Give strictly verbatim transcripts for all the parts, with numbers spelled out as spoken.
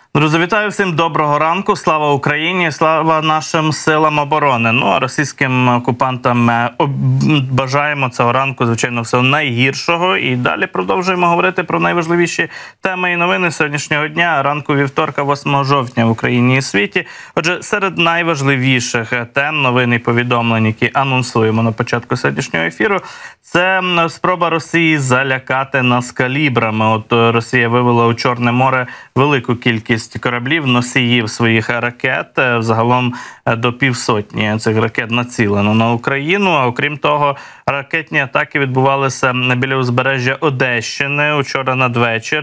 Друзі, вітаю всім, доброго ранку, слава Україні, слава нашим силам оборони. Ну, а російським окупантам бажаємо цього ранку, звичайно, всього найгіршого. І далі продовжуємо говорити про найважливіші теми і новини сьогоднішнього дня, ранку вівторка, восьмого жовтня в Україні і світі. Отже, серед найважливіших тем, новин і повідомлень, які анонсуємо на початку сьогоднішнього ефіру, це спроба Росії залякати нас калібрами. От Росія вивела у Чорне море велику кількість кораблів, носіїв своїх ракет, загалом до півсотні цих ракет націлено на Україну. А окрім того, ракетні атаки відбувалися біля узбережжя Одещини учора надвечір.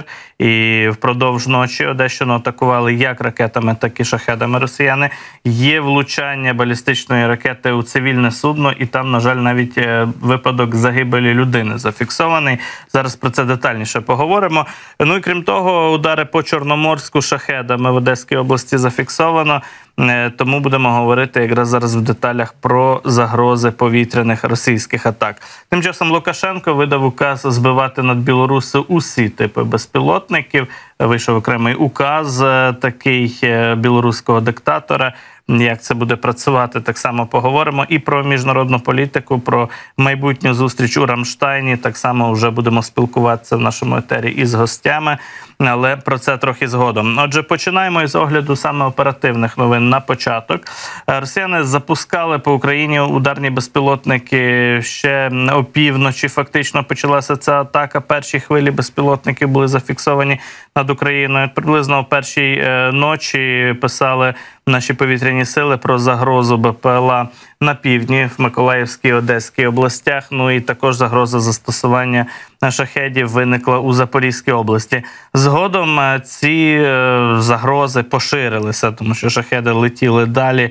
І впродовж ночі Одещину атакували як ракетами, так і шахедами росіяни. Є влучання балістичної ракети у цивільне судно, і там, на жаль, навіть випадок загибелі людини зафіксований. Зараз про це детальніше поговоримо. Ну і крім того, удари по Чорноморську шахедами в Одеській області зафіксовано. Тому будемо говорити якраз зараз в деталях про загрози повітряних російських атак. Тим часом Лукашенко видав указ збивати над Білоруссю усі типи безпілотників. Вийшов окремий указ такий білоруського диктатора. Як це буде працювати, так само поговоримо. І про міжнародну політику, про майбутню зустріч у Рамштайні. Так само вже будемо спілкуватися в нашому етері із гостями, але про це трохи згодом. Отже, починаємо із огляду саме оперативних новин на початок. Росіяни запускали по Україні ударні безпілотники ще опівночі. Фактично почалася ця атака. Перші хвилі безпілотників були зафіксовані над Україною. Приблизно о першій ночі писали наші повітряні сили про загрозу БПЛА на півдні, в Миколаївській, Одеській областях. Ну і також загроза застосування шахедів виникла у Запорізькій області. Згодом ці загрози поширилися, тому що шахеди летіли далі,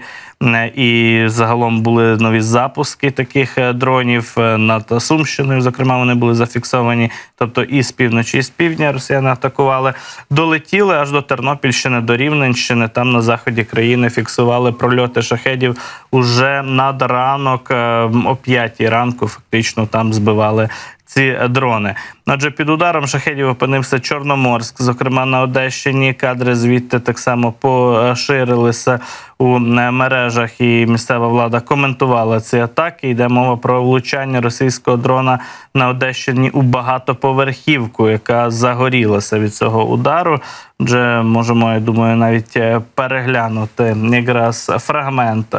і загалом були нові запуски таких дронів над Сумщиною. Зокрема, вони були зафіксовані, тобто і з півночі, і з півдня росіяни атакували. Долетіли аж до Тернопільщини, до Рівненщини. Там на заході країни фіксували прольоти шахедів уже над ранок, о п'ятій ранку фактично там збивали ці дрони. Отже, під ударом шахедів опинився Чорноморськ, зокрема на Одещині. Кадри звідти так само поширилися у мережах, і місцева влада коментувала ці атаки. Йде мова про влучання російського дрона на Одещині у багатоповерхівку, яка загорілася від цього удару. Отже, можемо, я думаю, навіть переглянути якраз фрагмент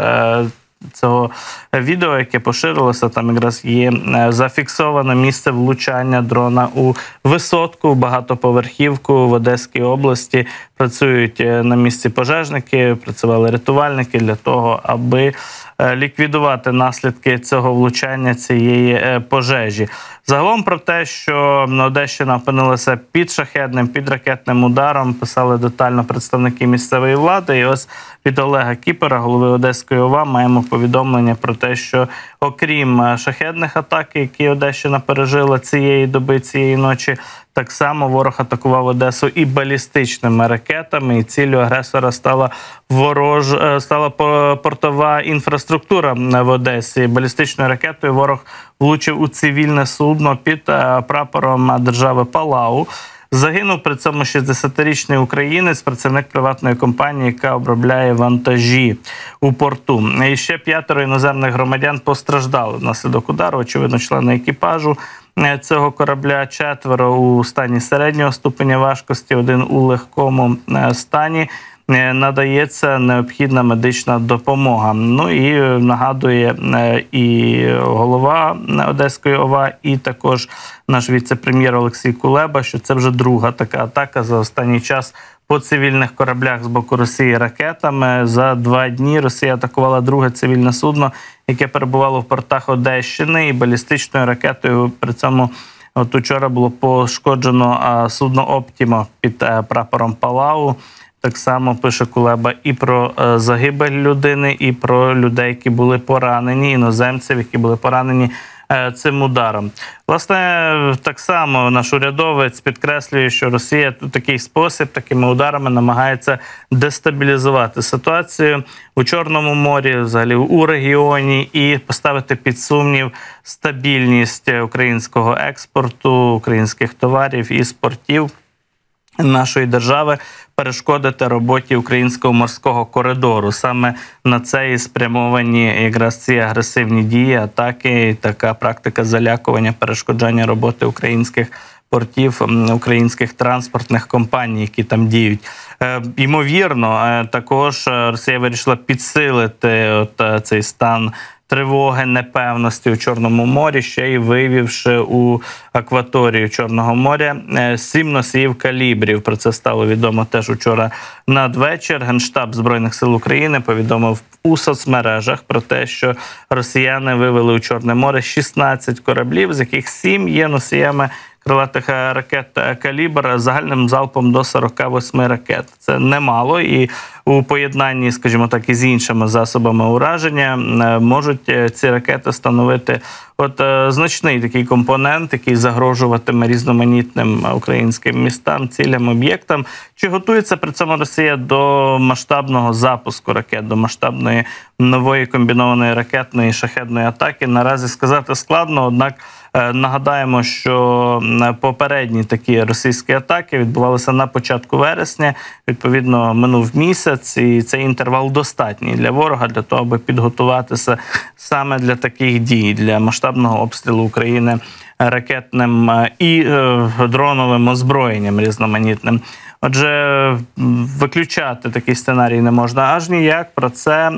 цього відео, яке поширилося. Там якраз є зафіксоване місце влучання дрона у висотку, багатоповерхівку в Одеській області. Працюють на місці пожежники, працювали рятувальники для того, аби ліквідувати наслідки цього влучання, цієї пожежі. Загалом про те, що Одещина опинилася під шахедним, під ракетним ударом, писали детально представники місцевої влади. І ось від Олега Кіпера, голови Одеської ОВА, маємо повідомлення про те, що окрім шахедних атак, які Одещина пережила цієї доби, цієї ночі, так само ворог атакував Одесу і балістичними ракетами, і ціллю агресора стала ворож... стала портова інфраструктура в Одесі. Балістичною ракетою ворог влучив у цивільне судно під прапором держави Палау. Загинув при цьому шістдесятирічний українець, працівник приватної компанії, яка обробляє вантажі у порту. І ще п'ятеро іноземних громадян постраждали внаслідок удару, очевидно, члени екіпажу цього корабля, четверо у стані середнього ступеня важкості, один у легкому стані. Надається необхідна медична допомога. Ну і нагадує і голова Одеської ОВА, і також наш віце-прем'єр Олексій Кулеба, що це вже друга така атака за останній час по цивільних кораблях з боку Росії ракетами. За два дні Росія атакувала друге цивільне судно, яке перебувало в портах Одещини, і балістичною ракетою при цьому от учора було пошкоджено судно «Оптіма» під прапором Палау. Так само пише Кулеба і про загибель людини, і про людей, які були поранені, іноземців, які були поранені цим ударом. Власне, так само наш урядовець підкреслює, що Росія у такий спосіб, такими ударами намагається дестабілізувати ситуацію у Чорному морі, взагалі у регіоні, і поставити під сумнів стабільність українського експорту, українських товарів і спортів. нашої держави перешкодити роботі українського морського коридору. Саме на це і спрямовані якраз ці агресивні дії, атаки, і така практика залякування, перешкоджання роботи українських портів, українських транспортних компаній, які там діють. Е, ймовірно, е, також Росія вирішила підсилити от, цей стан тривоги, непевності у Чорному морі, ще й вивівши у акваторію Чорного моря сім носіїв калібрів. Про це стало відомо теж учора надвечір. Генштаб Збройних сил України повідомив у соцмережах про те, що росіяни вивели у Чорне море шістнадцять кораблів, з яких сім є носіями крилатих ракет «Калібр» загальним залпом до сорока восьми ракет. Це немало, і у поєднанні, скажімо так, із іншими засобами ураження можуть ці ракети становити от значний такий компонент, який загрожуватиме різноманітним українським містам, цілям, об'єктам. Чи готується при цьому Росія до масштабного запуску ракет, до масштабної нової комбінованої ракетної шахедної атаки? Наразі сказати складно, однак нагадаємо, що попередні такі російські атаки відбувалися на початку вересня, відповідно, минув місяць, і цей інтервал достатній для ворога, для того, аби підготуватися саме для таких дій, для масштабного обстрілу України ракетним і дроновим озброєнням різноманітним. Отже, виключати такий сценарій не можна аж ніяк. Про це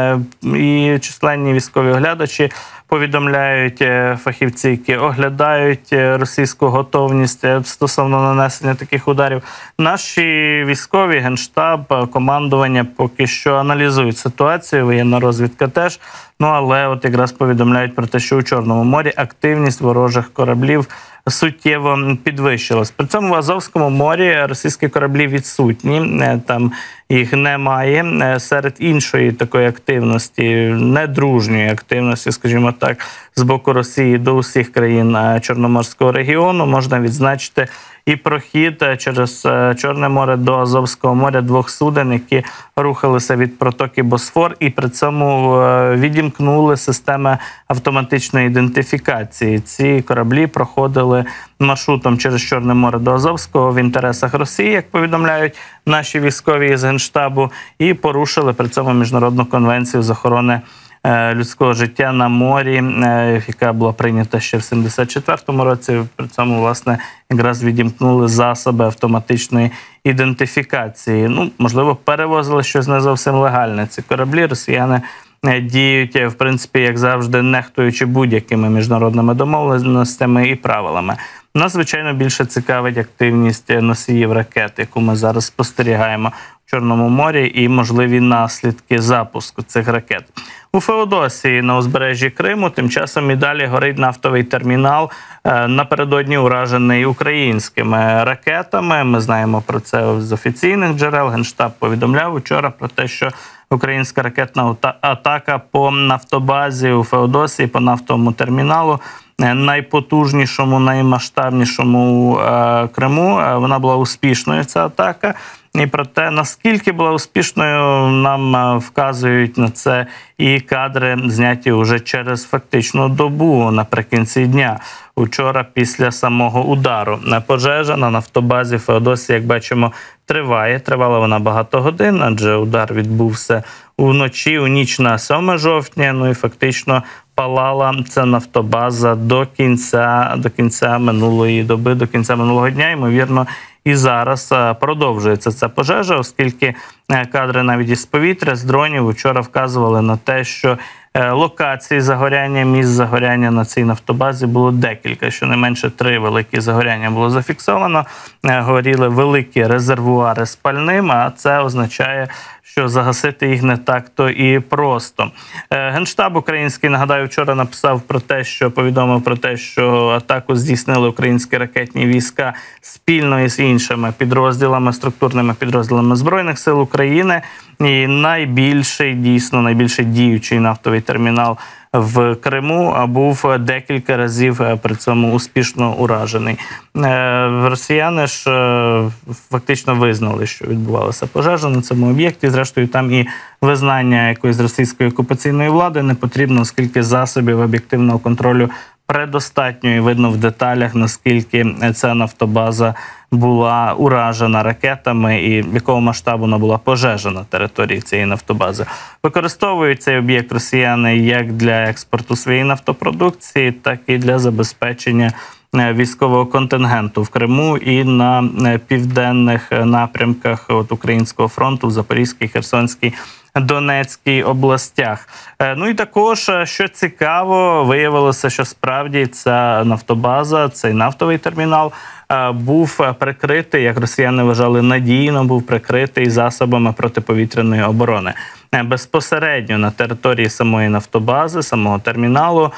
і численні військові оглядачі повідомляють, фахівці, які оглядають російську готовність стосовно нанесення таких ударів. Наші військові, Генштаб, командування поки що аналізують ситуацію, воєнна розвідка теж. Ну, але от якраз повідомляють про те, що у Чорному морі активність ворожих кораблів суттєво підвищилась. При цьому в Азовському морі російські кораблі відсутні, там їх немає. Серед іншої такої активності, недружньої активності, скажімо так, з боку Росії до усіх країн Чорноморського регіону можна відзначити і прохід через Чорне море до Азовського моря двох суден, які рухалися від протоки Босфор, і при цьому відімкнули системи автоматичної ідентифікації. Ці кораблі проходили маршрутом через Чорне море до Азовського в інтересах Росії, як повідомляють наші військові з Генштабу, і порушили при цьому Міжнародну конвенцію з охорони людського життя на морі, яка була прийнята ще в сімдесят четвертому році. При цьому, власне, якраз відімкнули засоби автоматичної ідентифікації. Ну, можливо, перевозили щось не зовсім легальне. Ці кораблі росіяни діють, в принципі, як завжди, нехтуючи будь-якими міжнародними домовленостями і правилами. Нас, звичайно, більше цікавить активність носіїв ракет, яку ми зараз спостерігаємо в Чорному морі, і можливі наслідки запуску цих ракет. У Феодосії на узбережжі Криму тим часом і далі горить нафтовий термінал, напередодні уражений українськими ракетами. Ми знаємо про це з офіційних джерел. Генштаб повідомляв вчора про те, що українська ракетна атака по нафтобазі у Феодосії, по нафтовому терміналу, найпотужнішому, наймасштабнішому у Криму, вона була успішною, ця атака. І про те, наскільки була успішною, нам вказують на це і кадри, зняті вже через фактично добу наприкінці дня. Учора, після самого удару. Пожежа на нафтобазі Феодосії, як бачимо, триває. Тривала вона багато годин, адже удар відбувся вночі, у ніч на сьоме жовтня, ну і фактично палала ця нафтобаза до кінця, до кінця минулої доби, до кінця минулого дня, ймовірно, і зараз продовжується ця пожежа, оскільки кадри навіть із повітря, з дронів вчора вказували на те, що локацій загоряння, місць загоряння на цій нафтобазі було декілька. Щонайменше три великі загоряння було зафіксовано. Горіли великі резервуари з пальним, а це означає, що загасити їх не так-то і просто. Генштаб український, нагадаю, вчора написав про те, що повідомив про те, що атаку здійснили українські ракетні війська спільно із іншими підрозділами, структурними підрозділами Збройних сил України. І найбільший, дійсно, найбільший діючий нафтовий термінал в Криму був декілька разів при цьому успішно уражений. Росіяни ж фактично визнали, що відбувалася пожежа на цьому об'єкті. Зрештою, там і визнання якоїсь російської окупаційної влади не потрібно, оскільки засобів об'єктивного контролю предостатньо, і видно в деталях, наскільки ця нафтобаза була уражена ракетами і якого масштабу вона була пожежа на території цієї нафтобази. Використовують цей об'єкт росіяни як для експорту своєї нафтопродукції, так і для забезпечення військового контингенту в Криму і на південних напрямках от Українського фронту в Запорізькій, Херсонській, Донецькій областях. Ну і також, що цікаво, виявилося, що справді ця нафтобаза, цей нафтовий термінал був прикритий, як росіяни вважали, надійно був прикритий засобами протиповітряної оборони. Безпосередньо на території самої нафтобази, самого терміналу,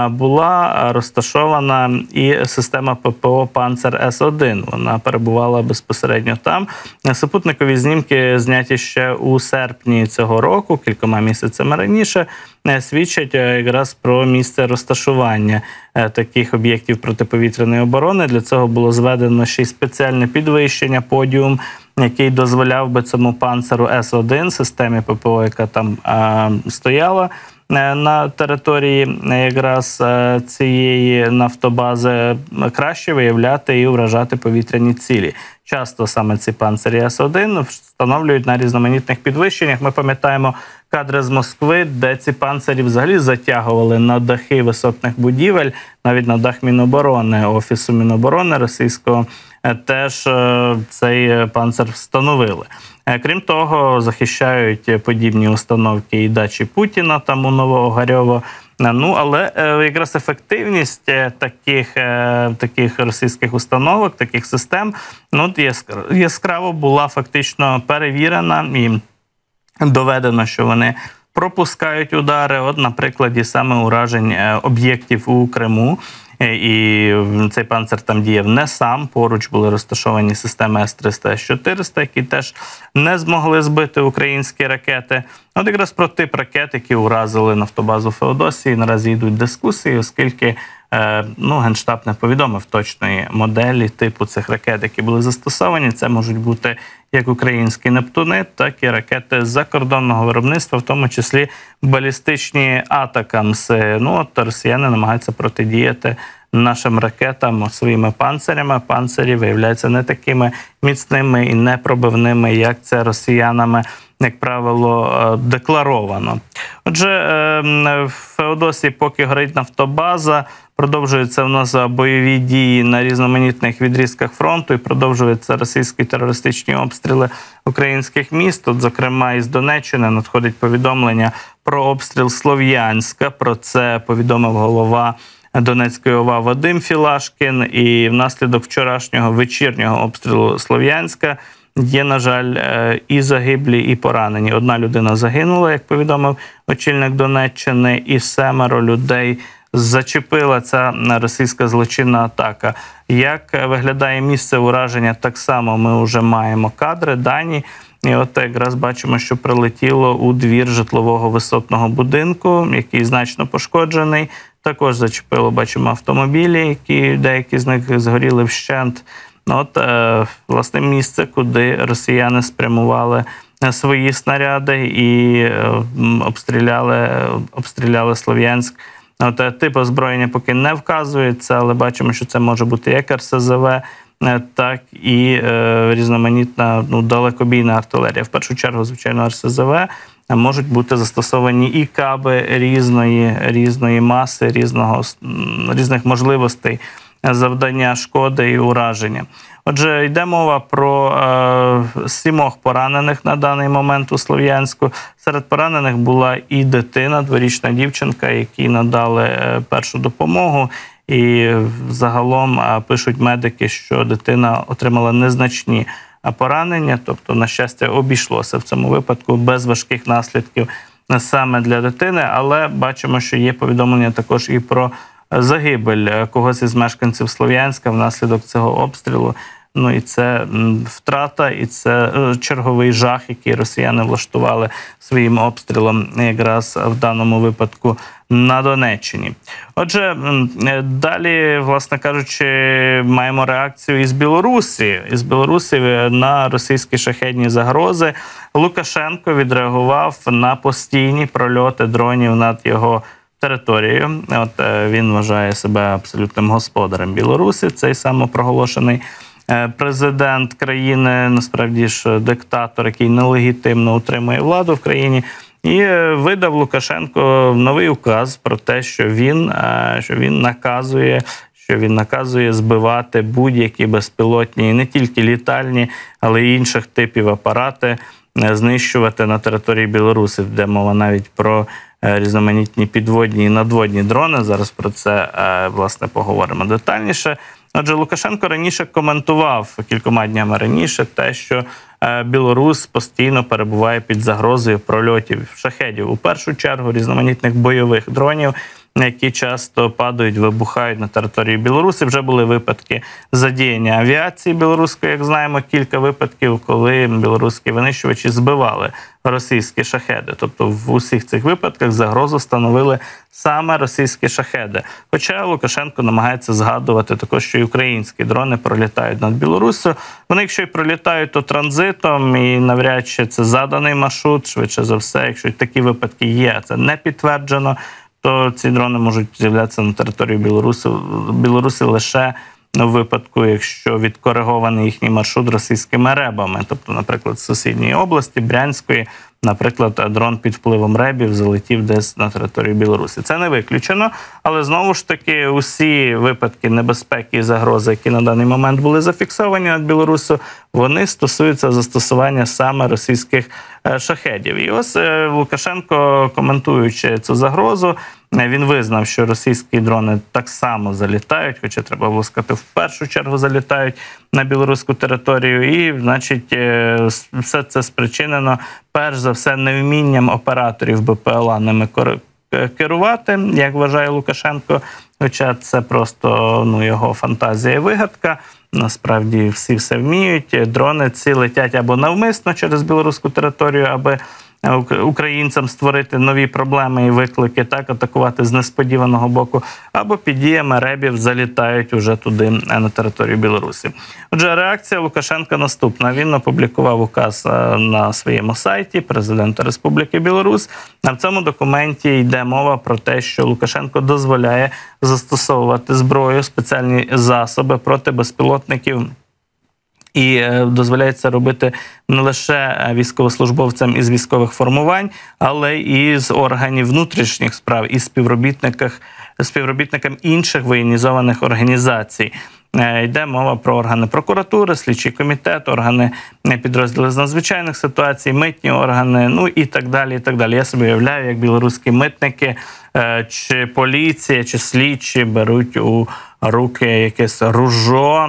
була розташована і система ППО «Панцер С один». Вона перебувала безпосередньо там. Супутникові знімки, зняті ще у серпні цього року, кількома місяцями раніше, свідчать якраз про місце розташування таких об'єктів протиповітряної оборони. Для цього було зведено ще й спеціальне підвищення, подіум, який дозволяв би цьому «Панцеру С один», системі ППО, яка там а, стояла на території якраз цієї нафтобази, краще виявляти і вражати повітряні цілі. Часто саме ці «Панцері С один» встановлюють на різноманітних підвищеннях. Ми пам'ятаємо кадри з Москви, де ці панцирі взагалі затягували на дахи висотних будівель, навіть на дах Міноборони, Офісу Міноборони російського, теж цей панцир встановили. Крім того, захищають подібні установки і дачі Путіна, там у Новоогарьово. Ну, але якраз ефективність таких, таких російських установок, таких систем, ну, яскраво була фактично перевірена і доведено, що вони пропускають удари. От на прикладі саме уражень об'єктів у Криму. І цей панцир там діяв не сам, поруч були розташовані системи С триста, С чотириста, які теж не змогли збити українські ракети. От якраз про тип ракет, які уразили нафтобазу Феодосії, наразі йдуть дискусії, оскільки е, ну, Генштаб не повідомив точної моделі типу цих ракет, які були застосовані. Це можуть бути як українські «Нептуни», так і ракети закордонного виробництва, в тому числі балістичні «Атакамс». Ну, от росіяни намагаються протидіяти нашим ракетам своїми панцирями. Панцирі виявляються не такими міцними і непробивними, як це росіянами, як правило, декларовано. Отже, в Феодосії поки горить нафтобаза, продовжуються в нас бойові дії на різноманітних відрізках фронту і продовжуються російські терористичні обстріли українських міст. Тут, зокрема, із Донеччини надходить повідомлення про обстріл Слов'янська. Про це повідомив голова Донецької ОВА Вадим Філашкін. І внаслідок вчорашнього вечірнього обстрілу Слов'янська є, на жаль, і загиблі, і поранені. Одна людина загинула, як повідомив очільник Донеччини, і семеро людей зачепила ця російська злочинна атака. Як виглядає місце ураження, так само ми вже маємо кадри, дані. І от якраз бачимо, що прилетіло у двір житлового висотного будинку, який значно пошкоджений. Також зачепило, бачимо, автомобілі, які деякі з них згоріли вщент. От, власне, місце, куди росіяни спрямували свої снаряди і обстріляли, обстріляли Слов'янськ. От, тип озброєння поки не вказується, але бачимо, що це може бути як Ер Ес Зе Ве, так і е, різноманітна ну, далекобійна артилерія. В першу чергу, звичайно, Ер Ес Зе Ве, можуть бути застосовані і каби різної, різної маси, різного, різних можливостей завдання шкоди і ураження. Отже, йде мова про е, сімох поранених на даний момент у Слов'янську. Серед поранених була і дитина, дворічна дівчинка, якій надали е, першу допомогу. І загалом е, пишуть медики, що дитина отримала незначні поранення, тобто, на щастя, обійшлося в цьому випадку без важких наслідків саме для дитини. Але бачимо, що є повідомлення також і про загибель когось із мешканців Слов'янська внаслідок цього обстрілу. Ну і це втрата, і це черговий жах, який росіяни влаштували своїм обстрілом якраз в даному випадку на Донеччині. Отже, далі, власне кажучи, маємо реакцію із Білорусі. Із Білорусі на російські шахедні загрози. Лукашенко відреагував на постійні прольоти дронів над його територію. От він вважає себе абсолютним господарем Білорусі, цей самопроголошений президент країни, насправді ж диктатор, який нелегітимно утримує владу в країні. І видав Лукашенко новий указ про те, що він, що він наказує, що він наказує збивати будь-які безпілотні, не тільки літальні, але й інших типів апарати, знищувати на території Білорусі, де мова навіть про різноманітні підводні і надводні дрони. Зараз про це, власне, поговоримо детальніше. Отже, Лукашенко раніше коментував, кількома днями раніше, те, що Білорусь постійно перебуває під загрозою прольотів шахедів. У першу чергу різноманітних бойових дронів, які часто падають, вибухають на території Білорусі. Вже були випадки задіяння авіації білоруської, як знаємо, кілька випадків, коли білоруські винищувачі збивали російські шахеди. Тобто в усіх цих випадках загрозу становили саме російські шахеди. Хоча Лукашенко намагається згадувати також, що і українські дрони пролітають над Білоруссю. Вони, якщо й пролітають, то транзитом, і навряд чи це заданий маршрут, швидше за все, якщо такі випадки є, це не підтверджено, то ці дрони можуть з'являтися на території Білорусі, Білорусі лише у випадку, якщо відкоригований їхній маршрут російськими ребами. Тобто, наприклад, з сусідньої області, Брянської, наприклад, дрон під впливом ребів залетів десь на територію Білорусі. Це не виключено, але знову ж таки усі випадки небезпеки і загрози, які на даний момент були зафіксовані над Білоруссю, вони стосуються застосування саме російських шахедів. І ось Лукашенко, коментуючи цю загрозу, він визнав, що російські дрони так само залітають, хоча треба було сказати, в першу чергу залітають на білоруську територію. І, значить, все це спричинено, перш за все, невмінням операторів БПЛА ними керувати, як вважає Лукашенко. Хоча це просто ну, його фантазія і вигадка. Насправді всі все вміють. Дрони ці летять або навмисно через білоруську територію, аби українцям створити нові проблеми і виклики, так, атакувати з несподіваного боку, або під діями ребів залітають уже туди, на територію Білорусі. Отже, реакція Лукашенка наступна. Він опублікував указ на своєму сайті президента Республіки Білорусь. А в цьому документі йде мова про те, що Лукашенко дозволяє застосовувати зброю, спеціальні засоби проти безпілотників. І дозволяє це робити не лише військовослужбовцям із військових формувань, але і з органів внутрішніх справ, і співробітникам інших воєнізованих організацій. Йде мова про органи прокуратури, слідчий комітет, органи підрозділи з надзвичайних ситуацій, митні органи, ну і так далі, і так далі. Я собі уявляю, як білоруські митники, чи поліція, чи слідчі беруть у руки якесь ружо,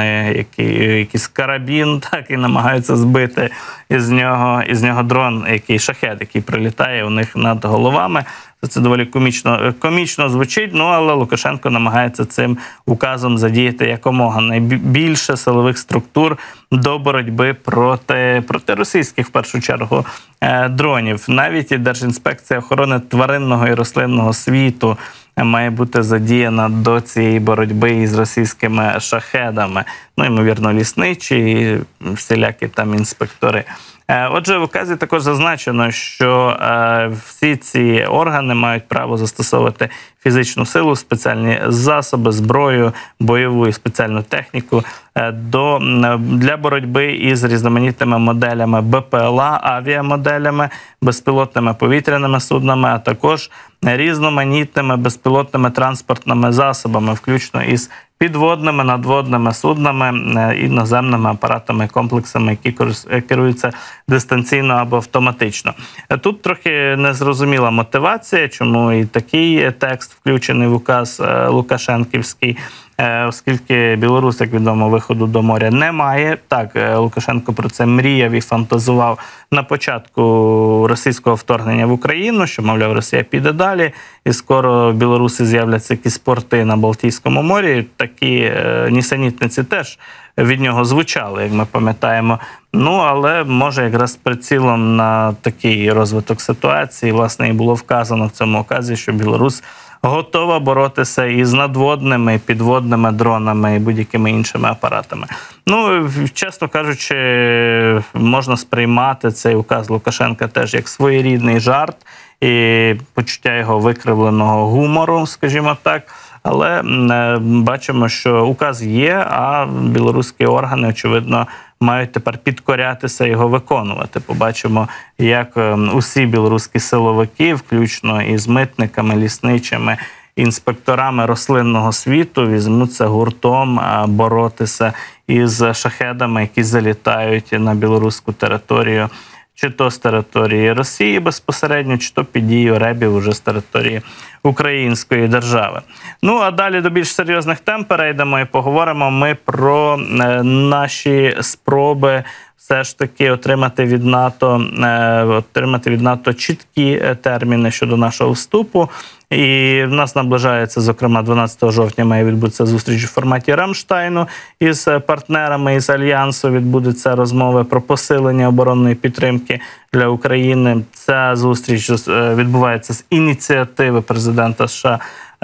якийсь карабін, так, і намагаються збити із нього, із нього дрон, який шахед, який прилітає у них над головами. Це доволі комічно, комічно звучить, ну, але Лукашенко намагається цим указом задіяти якомога найбільше силових структур до боротьби проти, проти російських, в першу чергу, дронів. Навіть і Держінспекція охорони тваринного і рослинного світу має бути задіяна до цієї боротьби із російськими шахедами. Ну, ймовірно, лісничі і всілякі там інспектори. Отже, в указі також зазначено, що всі ці органи мають право застосовувати фізичну силу, спеціальні засоби, зброю, бойову і спеціальну техніку до, для боротьби із різноманітними моделями БПЛА, авіамоделями, безпілотними повітряними суднами, а також різноманітними безпілотними транспортними засобами, включно із підводними, надводними суднами і наземними апаратами, комплексами, які керуються дистанційно або автоматично. Тут трохи незрозуміла мотивація, чому і такий текст включений в указ Лукашенківський, оскільки Білорусь, як відомо, виходу до моря немає. Так, Лукашенко про це мріяв і фантазував на початку російського вторгнення в Україну, що, мовляв, Росія піде далі, і скоро в Білорусі з'являться якісь порти на Балтійському морі. Такі нісенітниці теж від нього звучали, як ми пам'ятаємо. Ну, але, може, якраз з прицілом на такий розвиток ситуації, власне, і було вказано в цьому указі, що Білорусь готова боротися із надводними, підводними дронами і будь-якими іншими апаратами. Ну, чесно кажучи, можна сприймати цей указ Лукашенка теж як своєрідний жарт і почуття його викривленого гумору, скажімо так. Але бачимо, що указ є, а білоруські органи, очевидно, мають тепер підкорятися його виконувати. Побачимо, як усі білоруські силовики, включно із митниками, лісничими, інспекторами рослинного світу, візьмуться гуртом боротися із шахедами, які залітають на білоруську територію, чи то з території Росії безпосередньо, чи то під дією ребів уже з території української держави. Ну, а далі до більш серйозних тем перейдемо і поговоримо ми про е, наші спроби все ж таки отримати від НАТО, е, отримати від НАТО чіткі терміни щодо нашого вступу. І в нас наближається, зокрема, дванадцятого жовтня має відбутися зустріч у форматі Рамштайну із партнерами із Альянсу. Відбудуться розмови про посилення оборонної підтримки для України. Ця зустріч відбувається з ініціативи президента США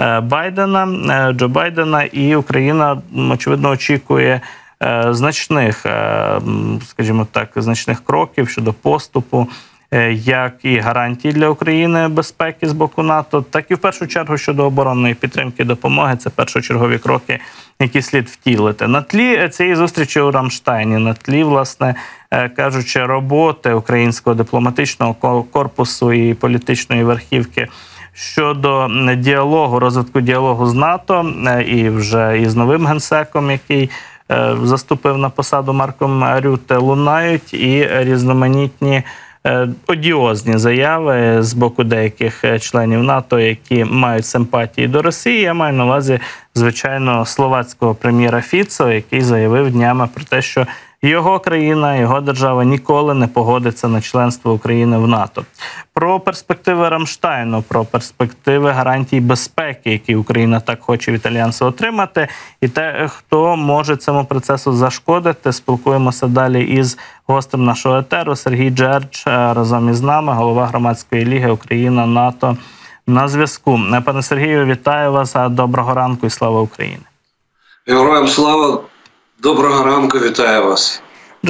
Байдена, Джо Байдена, і Україна, очевидно, очікує значних, скажімо так, значних кроків щодо поступу, як і гарантії для України безпеки з боку НАТО, так і в першу чергу щодо оборонної підтримки, допомоги. Це першочергові кроки, які слід втілити. На тлі цієї зустрічі у Рамштайні, на тлі, власне, кажучи, роботи українського дипломатичного корпусу і політичної верхівки щодо діалогу, розвитку діалогу з НАТО і вже із новим генсеком, який заступив на посаду Марком Рютте, лунають і різноманітні одіозні заяви з боку деяких членів НАТО, які мають симпатії до Росії. Я маю на увазі, звичайно, словацького прем'єра Фіцо, який заявив днями про те, що його країна, його держава ніколи не погодиться на членство України в НАТО. Про перспективи Рамштайну, про перспективи гарантій безпеки, які Україна так хоче від Альянсу отримати, і те, хто може цьому процесу зашкодити, спілкуємося далі із гостем нашого етеру. Сергій Джердж разом із нами, голова громадської ліги Україна-НАТО, на зв'язку. Пане Сергію, вітаю вас, доброго ранку і слава Україні. Героям слава! Доброго ранку, вітаю вас.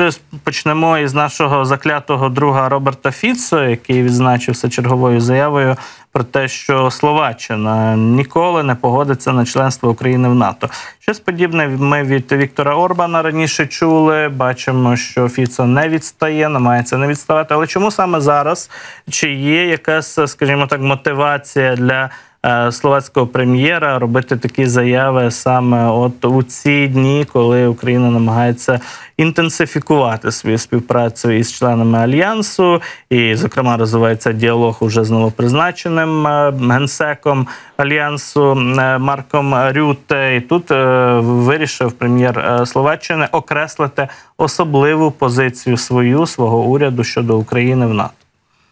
Почнемо із нашого заклятого друга Роберта Фіцо, який відзначився черговою заявою про те, що Словаччина ніколи не погодиться на членство України в НАТО. Щось подібне ми від Віктора Орбана раніше чули. Бачимо, що Фіцо не відстає, намагається не відставати. Але чому саме зараз? Чи є якась, скажімо так, мотивація для словацького прем'єра робити такі заяви саме от у ці дні, коли Україна намагається інтенсифікувати свою співпрацю із членами Альянсу, і, зокрема, розвивається діалог уже з новопризначеним генсеком Альянсу Марком Рютте. І тут вирішив прем'єр Словаччини окреслити особливу позицію свою, свого уряду щодо України в НАТО.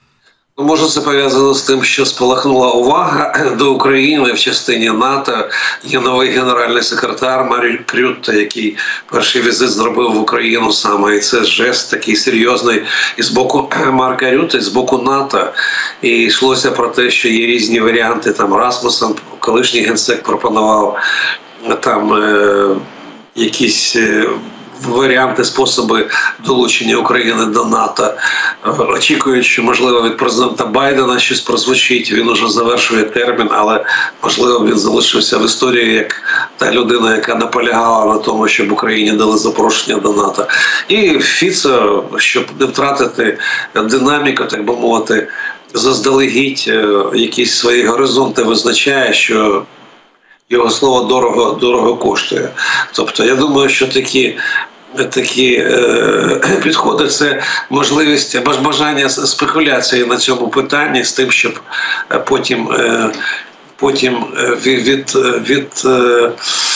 Може, це пов'язано з тим, що спалахнула увага до України в частині НАТО. Є новий генеральний секретар Марк Рютте, який перший візит зробив в Україну саме. І це жест такий серйозний і з боку Марка Рютте, і з боку НАТО. І йшлося про те, що є різні варіанти. Там Расмуссен, колишній генсек, пропонував там е, якісь... Е, варіанти, способи долучення України до НАТО. Очікують, що, можливо, від президента Байдена щось прозвучить, він уже завершує термін, але, можливо, він залишився в історії як та людина, яка наполягала на тому, щоб Україні дали запрошення до НАТО. І Фіцо, щоб не втратити динаміку, так би мовити, заздалегідь якісь свої горизонти визначає, що його слово дорого, дорого коштує. Тобто, я думаю, що такі, такі е, підходи – це можливість, бажання спекуляції на цьому питанні з тим, щоб потім, е, потім від, від, від е,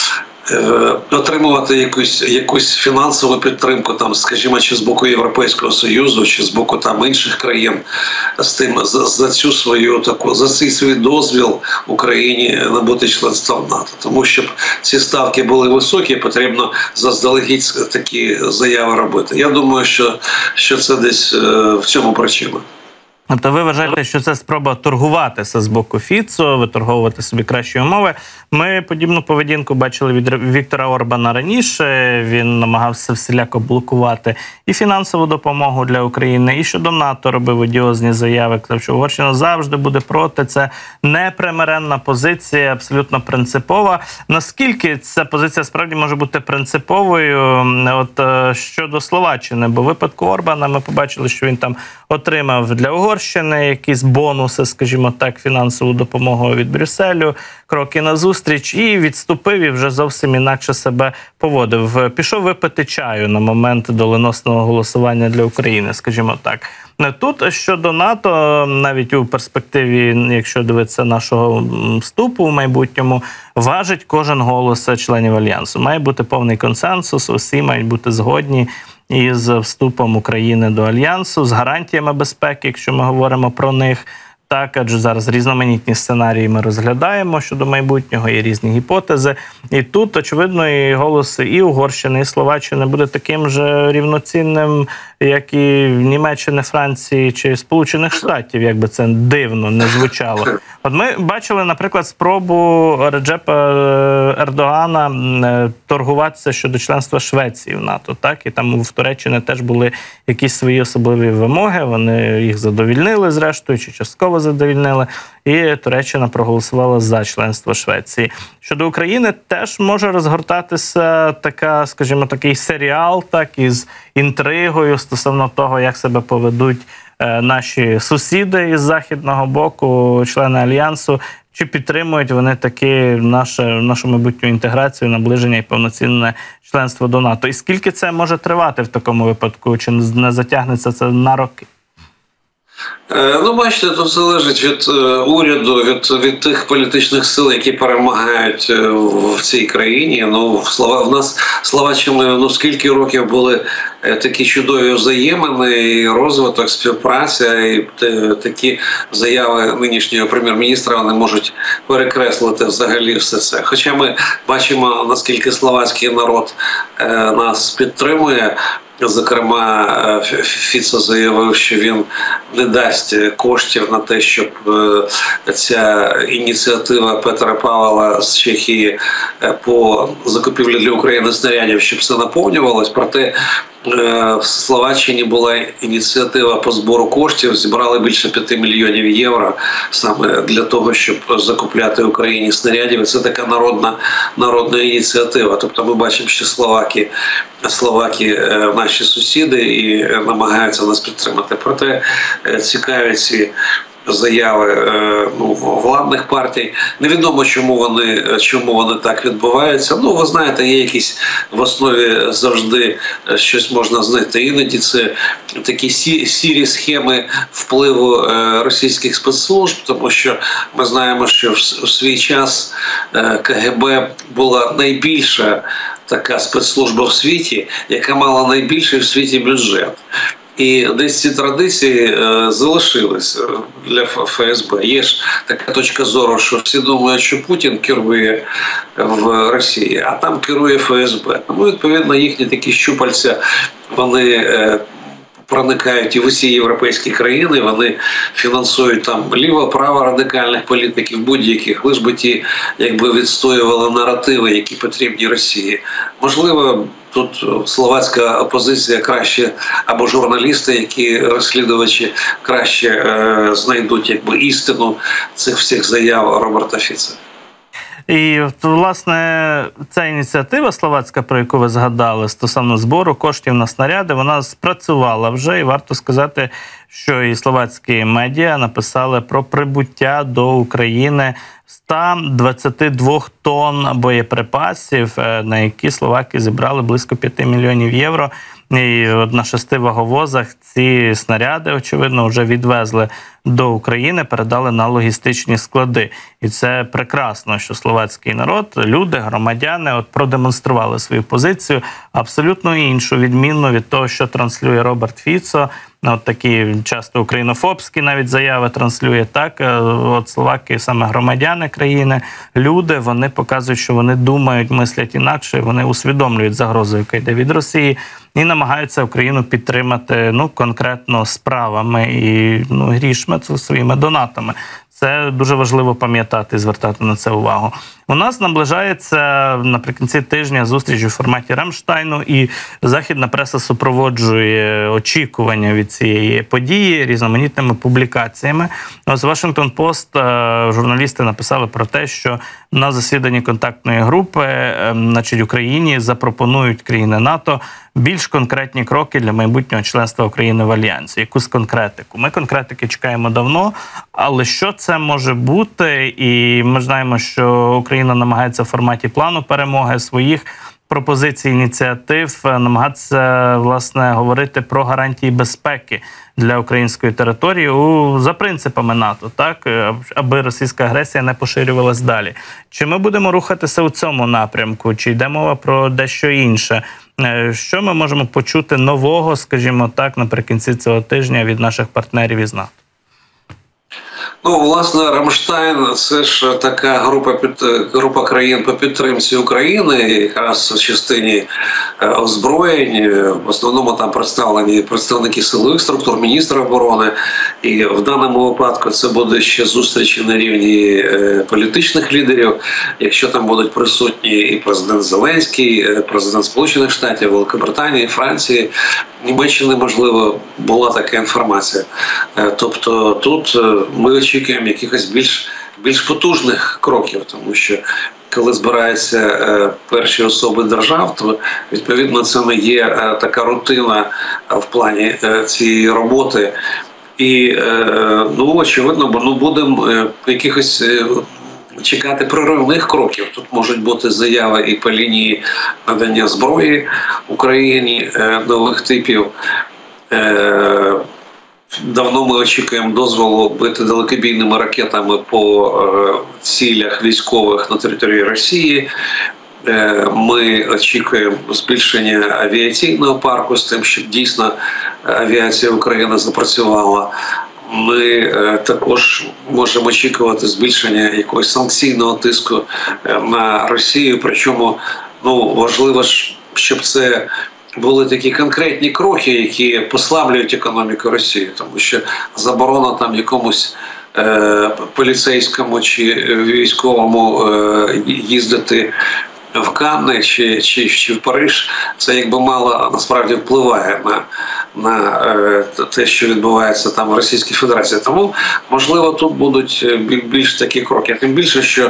отримувати якусь, якусь фінансову підтримку, там, скажімо, чи з боку Європейського Союзу, чи з боку там інших країн, з тим за, за цю свою таку за цей свій дозвіл Україні набути членство в НАТО. Тому щоб ці ставки були високі, потрібно заздалегідь такі заяви робити. Я думаю, що, що це десь е, в цьому причина. Тобто ви вважаєте, що це спроба торгуватися з боку Фіцо, виторговувати собі кращі умови. Ми подібну поведінку бачили від Віктора Орбана раніше. Він намагався всіляко блокувати і фінансову допомогу для України, і щодо НАТО робив одіозні заяви. Казав, що Угорщина завжди буде проти. Це непримиренна позиція, абсолютно принципова. Наскільки ця позиція справді може бути принциповою от щодо Словаччини? Бо в випадку Орбана ми побачили, що він там отримав для Угорщини якісь бонуси, скажімо так, фінансову допомогу від Брюсселю, кроки назустріч, і відступив, і вже зовсім інакше себе поводив. Пішов випити чаю на момент доленосного голосування для України, скажімо так. Тут щодо НАТО, навіть у перспективі, якщо дивитися нашого вступу в майбутньому, важить кожен голос членів Альянсу. Має бути повний консенсус, усі мають бути згодні із вступом України до Альянсу, з гарантіями безпеки, якщо ми говоримо про них. Так, адже зараз різноманітні сценарії ми розглядаємо щодо майбутнього, є різні гіпотези. І тут, очевидно, і голос і Угорщини, і Словаччини буде таким же рівноцінним, як і в Німеччині, Франції чи Сполучених Штатів, як би це дивно не звучало. От ми бачили, наприклад, спробу Реджепа Ердогана торгуватися щодо членства Швеції в НАТО. Так? І там в Туреччині теж були якісь свої особливі вимоги, вони їх задовільнили зрештою, чи частково задовільнили, і Туреччина проголосувала за членство Швеції. Щодо України теж може розгортатися така, скажімо, такий серіал, так, із інтригою стосовно того, як себе поведуть е, наші сусіди із західного боку, члени Альянсу, чи підтримують вони таки наше, нашу майбутню інтеграцію, наближення і повноцінне членство до НАТО. І скільки це може тривати в такому випадку, чи не затягнеться це на роки? Ну, бачите, тут залежить від уряду, від, від тих політичних сил, які перемагають в цій країні. Ну, в, Слова, в нас Словаччини, ну, скільки років були такі чудові взаємини, і розвиток, співпраця, і такі заяви нинішнього прем'єр-міністра, вони можуть перекреслити взагалі все це. Хоча ми бачимо, наскільки словацький народ нас підтримує. Зокрема, Фіцо заявив, що він не дасть коштів на те, щоб ця ініціатива Петра Павла з Чехії по закупівлі для України снарядів, щоб все наповнювалось. Проте в Словаччині була ініціатива по збору коштів, зібрали більше п'яти мільйонів євро саме для того, щоб закупляти Україні снарядів. І це така народна, народна ініціатива. Тобто ми бачимо, що словаки, словаки наші сусіди і намагаються нас підтримати. Проте цікаві ці заяви ну, владних партій. Невідомо, чому вони, чому вони так відбуваються. Ну, ви знаєте, є якісь в основі завжди щось можна знайти. Іноді це такі сірі схеми впливу російських спецслужб, тому що ми знаємо, що в свій час КГБ була найбільша така спецслужба в світі, яка мала найбільший в світі бюджет. І десь ці традиції е, залишились для ФСБ. Є ж така точка зору, що всі думають, що Путін керує в Росії, а там керує ФСБ. Тому, відповідно, їхні такі щупальця, вони е, проникають і в усі європейські країни, вони фінансують там ліво-право радикальних політиків, будь-яких, лиш би ті якби відстоювали наративи, які потрібні Росії. Можливо, тут словацька опозиція краще, або журналісти, які розслідувачі краще е, знайдуть якби істину цих всіх заяв Роберта Фіца. І, власне, ця ініціатива словацька, про яку ви згадали, стосовно збору коштів на снаряди, вона спрацювала вже. І варто сказати, що і словацькі медіа написали про прибуття до України ста двадцяти двох тонн боєприпасів, на які словаки зібрали близько п'яти мільйонів євро. І от на шести ваговозах ці снаряди, очевидно, вже відвезли до України передали на логістичні склади. І це прекрасно, що словацький народ, люди, громадяни от продемонстрували свою позицію абсолютно іншу, відмінну від того, що транслює Роберт Фіцо. От такі часто українофобські навіть заяви транслює. Так, от словаки, саме громадяни країни, люди, вони показують, що вони думають, мислять інакше, вони усвідомлюють загрозу, яка йде від Росії, і намагаються Україну підтримати, ну, конкретно справами і, ну, грішми своїми донатами. Це дуже важливо пам'ятати і звертати на це увагу. У нас наближається наприкінці тижня зустріч у форматі Рамштайну, і західна преса супроводжує очікування від цієї події різноманітними публікаціями. Ось Washington Post журналісти написали про те, що на засіданні контактної групи, значить, Україні запропонують країни НАТО більш конкретні кроки для майбутнього членства України в Альянсі, якусь конкретику. Ми конкретики чекаємо давно, але що це може бути? І ми знаємо, що Україна намагається в форматі плану перемоги своїх пропозицій, ініціатив, намагатися, власне, говорити про гарантії безпеки для української території у, за принципами НАТО, так, аби російська агресія не поширювалась далі. Чи ми будемо рухатися у цьому напрямку, чи йде мова про дещо інше? Що ми можемо почути нового, скажімо так, наприкінці цього тижня від наших партнерів із НАТО? Ну, власне, Рамштайн – це ж така група, група країн по підтримці України, якраз в частині озброєнь. В основному там представлені представники силових структур, міністра оборони. І в даному випадку це буде ще зустрічі на рівні політичних лідерів. Якщо там будуть присутні і президент Зеленський, президент Сполучених Штатів, Великобританії, Франції, Німеччини, можливо, була така інформація. Тобто тут ми очікуємо якихось більш, більш потужних кроків, тому що коли збираються е, перші особи держав, то відповідно це не є е, така рутина в плані е, цієї роботи. І, е, ну, очевидно, ну, будемо е, якихось е, чекати проривних кроків. Тут можуть бути заяви і по лінії надання зброї Україні е, нових типів. Е, Давно ми очікуємо дозволу бити далекобійними ракетами по е, цілях військових на території Росії. Е, ми очікуємо збільшення авіаційного парку з тим, щоб дійсно авіація України запрацювала. Ми е, також можемо очікувати збільшення якогось санкційного тиску е, на Росію. Причому, ну, важливо ж, щоб це були такі конкретні кроки, які послаблюють економіку Росії, тому що заборона там якомусь е, поліцейському чи військовому е, їздити в Канни чи, чи, чи в Париж, це якби мало насправді впливає на, на е, те, що відбувається там в Російській Федерації. Тому, можливо, тут будуть більш такі кроки. Тим більше, що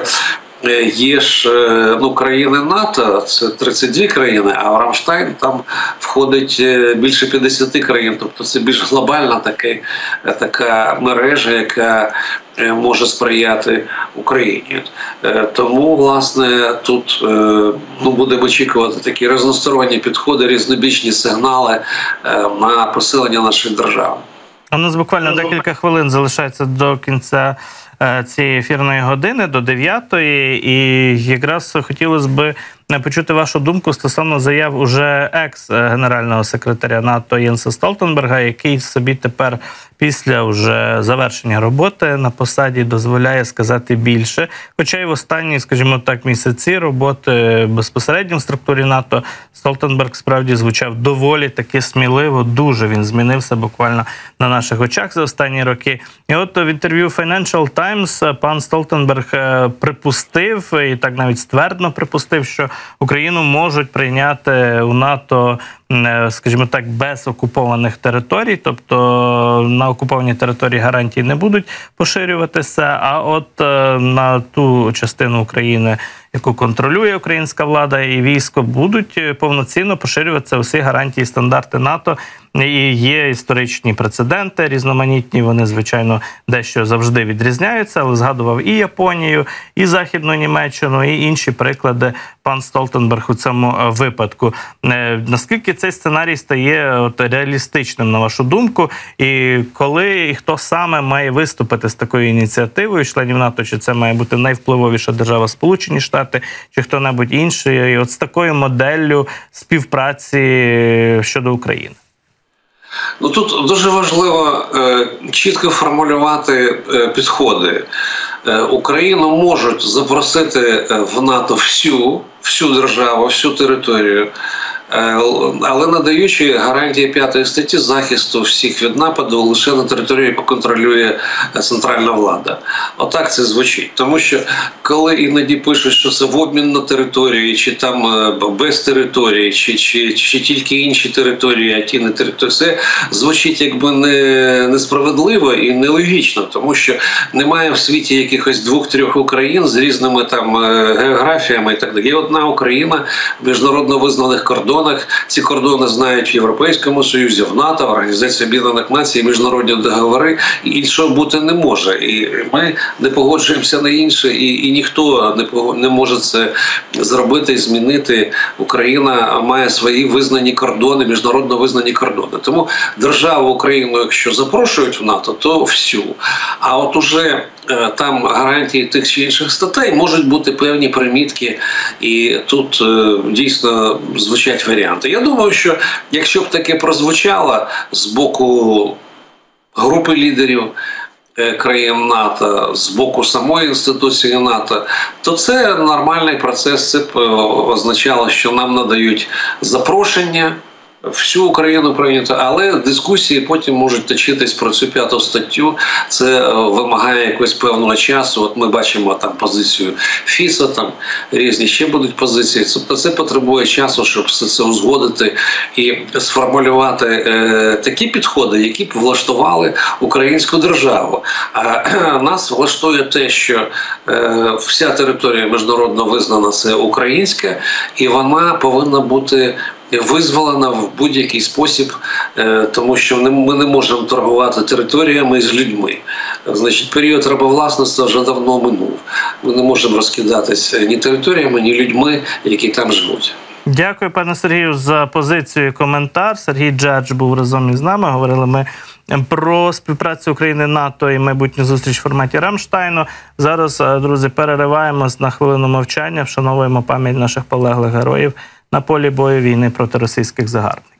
є ж, ну, країни НАТО, це тридцять дві країни, а в Рамштайн там входить більше п'ятдесят країн. Тобто це більш глобальна така, така мережа, яка може сприяти Україні. Тому, власне, тут, ну, будемо очікувати такі різносторонні підходи, різнобічні сигнали на посилення нашої держави. У нас буквально декілька хвилин залишається до кінця цієї ефірної години, до дев'ятої, і якраз хотілося б почути вашу думку стосовно заяв уже екс-генерального секретаря НАТО Єнса Столтенберга, який собі тепер після вже завершення роботи на посаді дозволяє сказати більше. Хоча й в останні, скажімо так, місяці роботи безпосередньо в структурі НАТО Столтенберг справді звучав доволі таки сміливо, дуже він змінився буквально на наших очах за останні роки. І от в інтерв'ю Financial Times пан Столтенберг припустив, і так навіть ствердно припустив, що Україну можуть прийняти у НАТО, скажімо так, без окупованих територій, тобто на окупованій території гарантії не будуть поширюватися, а от на ту частину України, яку контролює українська влада і військо, будуть повноцінно поширюватися усі гарантії і стандарти НАТО. І є історичні прецеденти різноманітні, вони, звичайно, дещо завжди відрізняються, але згадував і Японію, і Західну Німеччину, і інші приклади пан Столтенберг у цьому випадку. Наскільки цей сценарій стає от реалістичним, на вашу думку, і коли і хто саме має виступити з такою ініціативою членів НАТО, чи це має бути найвпливовіша держава Сполучені Штати, чи хто-небудь інший, і от з такою моделлю співпраці щодо України? Ну, тут дуже важливо е, чітко формулювати е, підходи. Е, Україну можуть запросити в НАТО всю, всю державу, всю територію, е, але надаючи гарантії п'ятої статті захисту всіх від нападу лише на територію, яку контролює центральна влада. Отак це звучить. Тому що коли іноді пишуть, що це в обмін на території, чи там без території, чи, чи, чи тільки інші території, а ті не території, це звучить якби не, несправедливо і нелогічно, тому що немає в світі якихось двох-трьох Україн з різними там географіями і так далі. Є одна Україна в міжнародно визнаних кордонах. Ці кордони знають в Європейському Союзі, в НАТО, в Організації Об'єднаних Націй, міжнародні договори, і іншого бути не може. І ми не погоджуємося на інше, і, і ніхто не, пог... не може це зробити і змінити. Україна має свої визнані кордони, міжнародно визнані кордони. Тому державу Україну, якщо запрошують в НАТО, то всю. А от уже е, там гарантії тих чи інших статей можуть бути певні примітки, і тут е, дійсно звучать варіанти. Я думаю, що якщо б таке прозвучало з боку групи лідерів країн НАТО, з боку самої інституції НАТО, то це нормальний процес. Це б означало, що нам надають запрошення, всю Україну прийнято, але дискусії потім можуть точитись про цю п'яту статтю. Це вимагає якогось певного часу. От ми бачимо там позицію ФІСа, там різні ще будуть позиції. Тобто це потребує часу, щоб все це узгодити і сформулювати е, такі підходи, які б влаштували українську державу. А нас влаштує те, що е, вся територія міжнародно визнана це українська, і вона повинна бути визволена в будь-який спосіб, тому що ми не можемо торгувати територіями з людьми. Значить, період рабовласництва вже давно минув. Ми не можемо розкидатися ні територіями, ні людьми, які там живуть. Дякую, пане Сергію, за позицію і коментар. Сергій Джердж був разом із нами. Говорили ми про співпрацю України, НАТО і майбутню зустріч в форматі Рамштайну. Зараз, друзі, перериваємось на хвилину мовчання, вшановуємо пам'ять наших полеглих героїв на полі бою війни проти російських загарбників.